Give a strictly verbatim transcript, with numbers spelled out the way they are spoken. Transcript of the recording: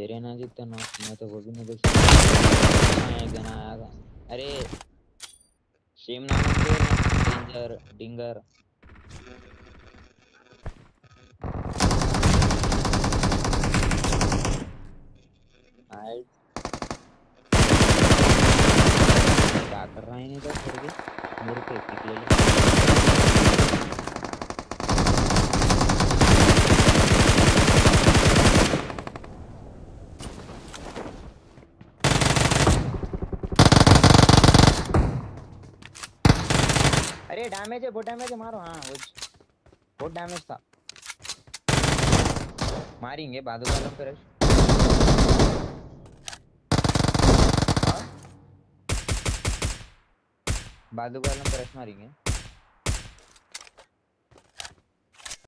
तेरे ना जितना ना मैं तो वो भी नहीं देख सकता। एक जना आया था। अरे शेम नाम है डेंजर डिंगर। आए क्या कर रहा है नहीं तो छोड़ के मेरे पे पिक ले ले। अरे डैमेज है बहुत डैमेज है मारो हाँ वो बहुत डैमेज था। मारेंगे बादल वालों पे रश। हाँ बादल वालों पे रश मारेंगे।